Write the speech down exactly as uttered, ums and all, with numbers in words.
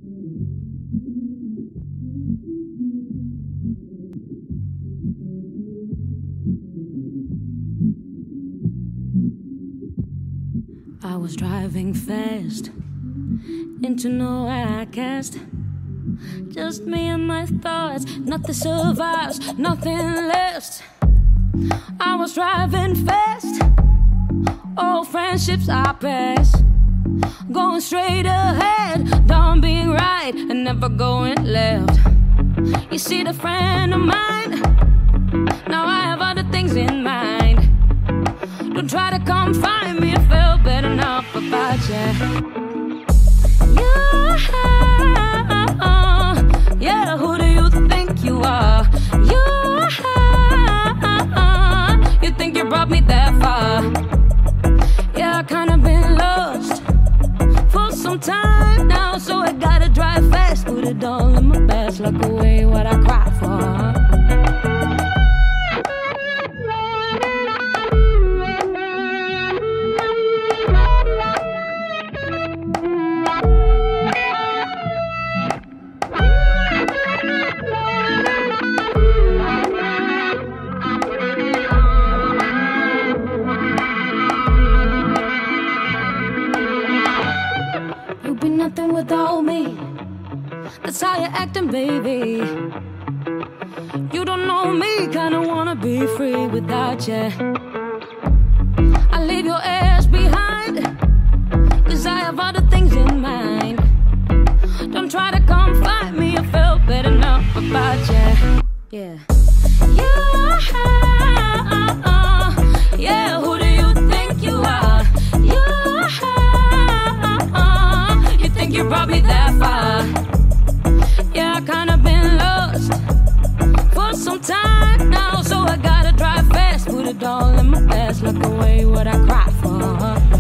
I was driving fast into nowhere I cast. Just me and my thoughts, nothing survives, nothing lasts. I was driving fast, old friendships I passed. Going straight ahead, done being right and never going left. You see, the friend of mine, now I have other things in mind. Don't try to come find me, I felt bad enough about you. Yeah, yeah, who do you think you are? You, you think you brought me that far? Yeah, I kinda been lost for some time now, so I gotta drive fast, put it all in my past, lock away what I cried for. Nothing without me, that's how you're acting, baby. You don't know me, kinda wanna be free without you. I leave your ass behind, cause I have other things in mind. Don't try to come find me, I felt bad enough about you. Yeah. Yeah, yeah, who do you think you are? You think you brought me that far? Yeah, I kinda been lost for some time now, so I gotta drive fast, put it all in my past, lock away what I cried for.